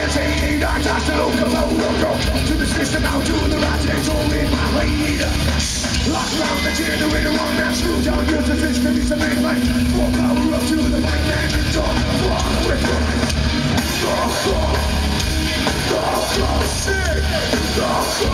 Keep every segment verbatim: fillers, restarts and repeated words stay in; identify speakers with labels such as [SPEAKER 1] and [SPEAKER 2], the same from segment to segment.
[SPEAKER 1] To the system, out to the right, it's all in my way. Lost around the chair, the way to one man screw down. Use the system, it's a main line. More power up to the right man and talk. Walk with it. Go, go. Go, go, shit. Go, go,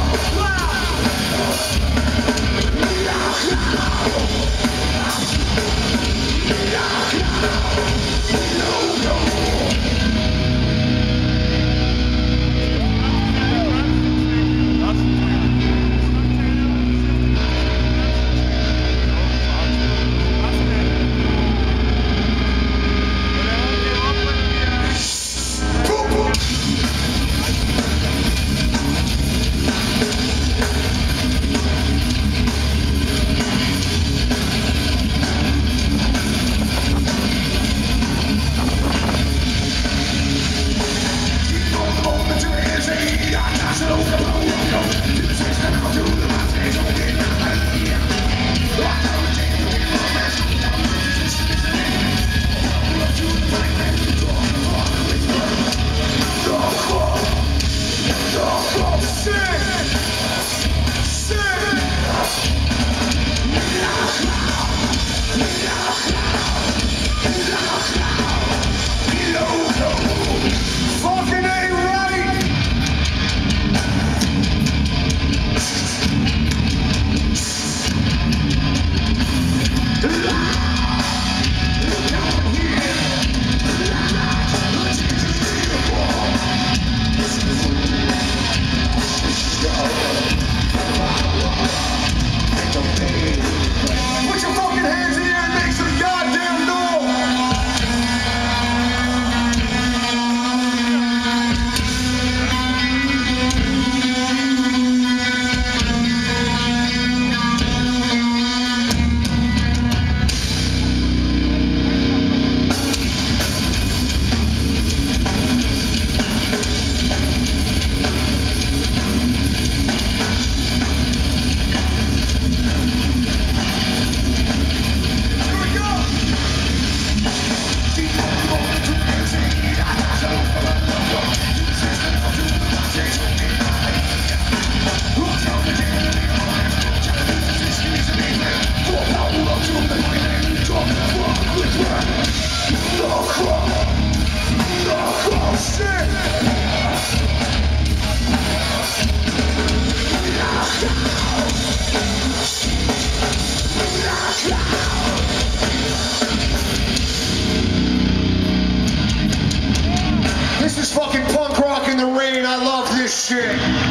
[SPEAKER 2] This is fucking punk rock in the rain. I love this shit.